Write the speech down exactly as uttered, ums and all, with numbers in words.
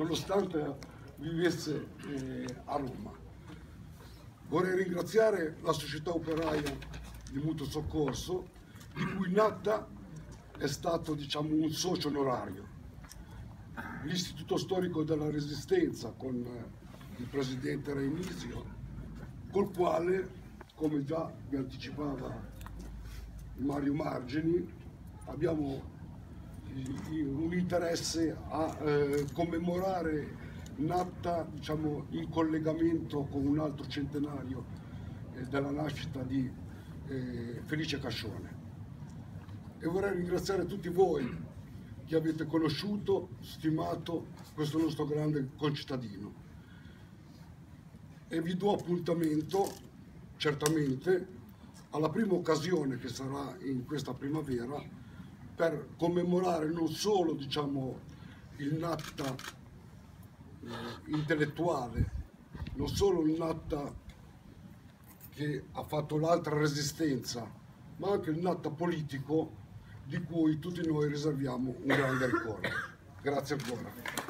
nonostante vivesse eh, a Roma. Vorrei ringraziare la società operaia di mutuo soccorso, di cui Natta è stato, diciamo, un socio onorario. L'Istituto Storico della Resistenza con il presidente Reinisio, col quale, come già vi anticipava Mario Margini, abbiamo un interesse a eh, commemorare Natta, diciamo, in collegamento con un altro centenario eh, della nascita di eh, Felice Cascione. E vorrei ringraziare tutti voi che avete conosciuto, stimato questo nostro grande concittadino. E vi do appuntamento, certamente, alla prima occasione che sarà in questa primavera, per commemorare non solo, diciamo, il Natta eh, intellettuale, non solo il Natta che ha fatto l'altra resistenza, ma anche il Natta politico di cui tutti noi riserviamo un grande ricordo. Grazie ancora.